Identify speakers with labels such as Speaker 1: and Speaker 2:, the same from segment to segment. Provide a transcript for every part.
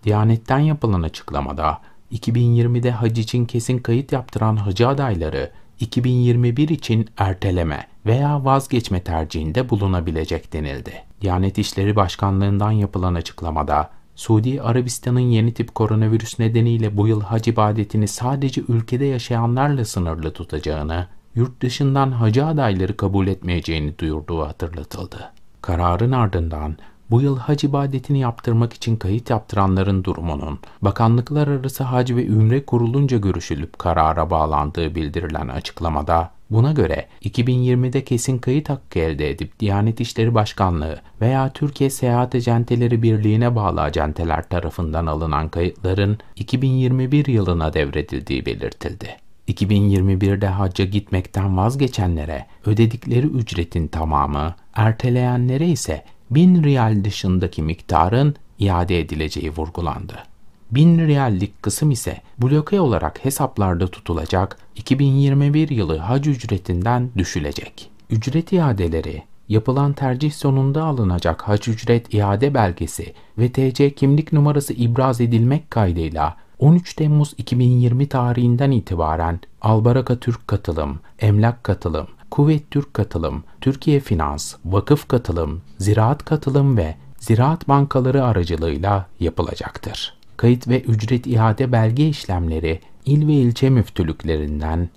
Speaker 1: Diyanet'ten yapılan açıklamada 2020'de hac için kesin kayıt yaptıran hacı adayları 2021 için erteleme veya vazgeçme tercihinde bulunabilecek denildi. Diyanet İşleri Başkanlığı'ndan yapılan açıklamada Suudi Arabistan'ın yeni tip koronavirüs nedeniyle bu yıl hac ibadetini sadece ülkede yaşayanlarla sınırlı tutacağını, yurt dışından hacı adayları kabul etmeyeceğini duyurduğu hatırlatıldı. Kararın ardından bu yıl hac ibadetini yaptırmak için kayıt yaptıranların durumunun Bakanlıklar Arası Hac ve Ümre Kurulu'nca görüşülüp karara bağlandığı bildirilen açıklamada, buna göre 2020'de kesin kayıt hakkı elde edip Diyanet İşleri Başkanlığı veya Türkiye Seyahat Acenteleri Birliği'ne bağlı acenteler tarafından alınan kayıtların 2021 yılına devredildiği belirtildi. 2021'de hacca gitmekten vazgeçenlere ödedikleri ücretin tamamı, erteleyenlere ise 1000 riyal dışındaki miktarın iade edileceği vurgulandı. 1000 riyallik kısım ise bloke olarak hesaplarda tutulacak, 2021 yılı hac ücretinden düşülecek. Ücret iadeleri, yapılan tercih sonunda alınacak hac ücret iade belgesi ve TC kimlik numarası ibraz edilmek kaydıyla 13 Temmuz 2020 tarihinden itibaren Albaraka Türk Katılım, Emlak Katılım, Kuvvet Türk Katılım, Türkiye Finans, Vakıf Katılım, Ziraat Katılım ve Ziraat Bankaları aracılığıyla yapılacaktır. Kayıt ve ücret iade belge işlemleri il ve ilçe müftülüklerinden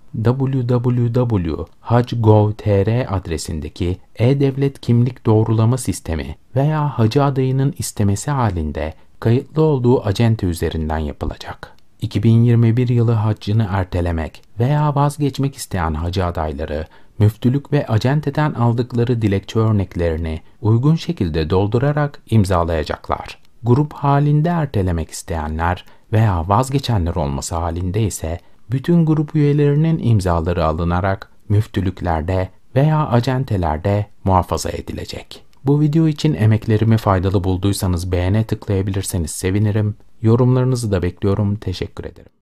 Speaker 1: www.hac.gov.tr adresindeki e-devlet kimlik doğrulama sistemi veya hacı adayının istemesi halinde kayıtlı olduğu acente üzerinden yapılacak. 2021 yılı haccını ertelemek veya vazgeçmek isteyen hacı adayları, müftülük ve acenteden aldıkları dilekçe örneklerini uygun şekilde doldurarak imzalayacaklar. Grup halinde ertelemek isteyenler veya vazgeçenler olması halinde ise bütün grup üyelerinin imzaları alınarak müftülüklerde veya acentelerde muhafaza edilecek. Bu video için emeklerimi faydalı bulduysanız beğene tıklayabilirseniz sevinirim. Yorumlarınızı da bekliyorum. Teşekkür ederim.